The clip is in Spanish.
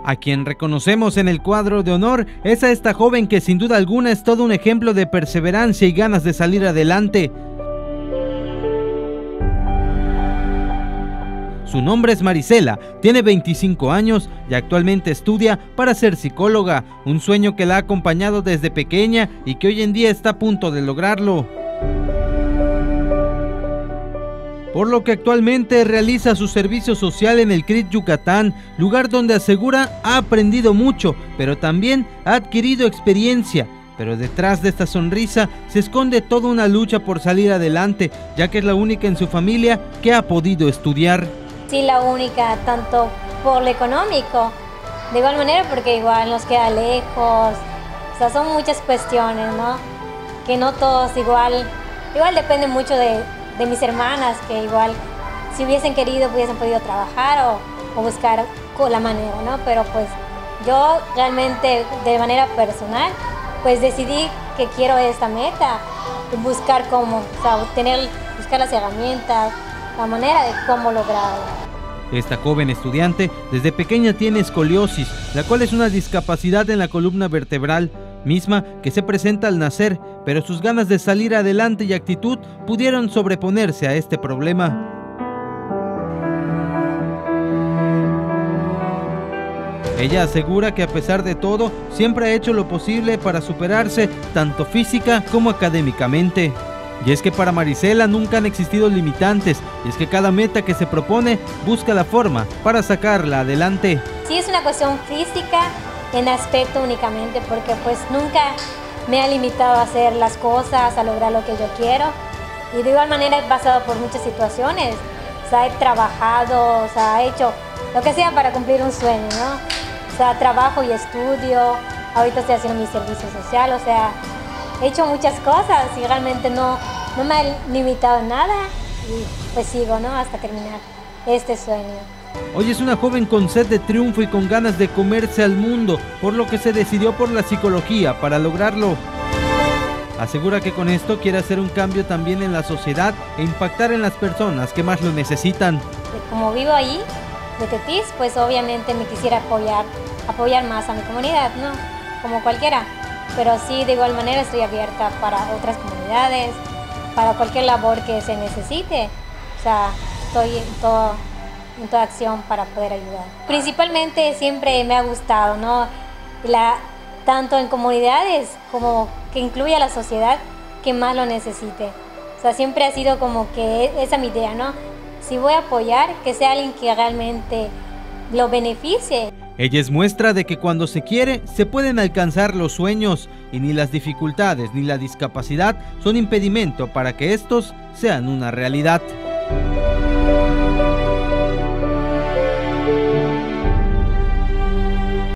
A quien reconocemos en el cuadro de honor es a esta joven que sin duda alguna es todo un ejemplo de perseverancia y ganas de salir adelante. Su nombre es Marisela, tiene 25 años y actualmente estudia para ser psicóloga, un sueño que la ha acompañado desde pequeña y que hoy en día está a punto de lograrlo. Por lo que actualmente realiza su servicio social en el CRIT Yucatán, lugar donde asegura ha aprendido mucho, pero también ha adquirido experiencia. Pero detrás de esta sonrisa se esconde toda una lucha por salir adelante, ya que es la única en su familia que ha podido estudiar. Sí, la única, tanto por lo económico, de igual manera porque igual nos queda lejos, o sea, son muchas cuestiones, ¿no? Que no todos igual depende mucho de mis hermanas, que igual si hubiesen querido hubiesen podido trabajar o buscar la manera, ¿no? Pero pues yo realmente de manera personal pues decidí que quiero esta meta, buscar cómo, o sea, buscar las herramientas, la manera de cómo lograrlo. Esta joven estudiante desde pequeña tiene escoliosis, la cual es una discapacidad en la columna vertebral, misma que se presenta al nacer, pero sus ganas de salir adelante y actitud pudieron sobreponerse a este problema. Ella asegura que a pesar de todo, siempre ha hecho lo posible para superarse tanto física como académicamente. Y es que para Marisela nunca han existido limitantes, y es que cada meta que se propone busca la forma para sacarla adelante. Sí, es una cuestión física en aspecto únicamente, porque pues nunca me ha limitado a hacer las cosas, a lograr lo que yo quiero, y de igual manera he pasado por muchas situaciones, o sea, he trabajado, o sea, he hecho lo que sea para cumplir un sueño, ¿no? O sea, trabajo y estudio, ahorita estoy haciendo mi servicio social, o sea, he hecho muchas cosas y realmente no me ha limitado en nada, y pues sigo, ¿no? Hasta terminar este sueño. Hoy es una joven con sed de triunfo y con ganas de comerse al mundo, por lo que se decidió por la psicología para lograrlo. Asegura que con esto quiere hacer un cambio también en la sociedad e impactar en las personas que más lo necesitan. Como vivo ahí, de Tetis, pues obviamente me quisiera apoyar más a mi comunidad, ¿no? Como cualquiera. Pero sí, de igual manera estoy abierta para otras comunidades, para cualquier labor que se necesite. O sea, estoy en toda acción para poder ayudar. Principalmente siempre me ha gustado, ¿no? Tanto en comunidades como que incluya a la sociedad que más lo necesite. O sea, siempre ha sido como que esa es mi idea, ¿no? Si voy a apoyar, que sea alguien que realmente lo beneficie. Ella es muestra de que cuando se quiere, se pueden alcanzar los sueños, y ni las dificultades ni la discapacidad son impedimento para que estos sean una realidad.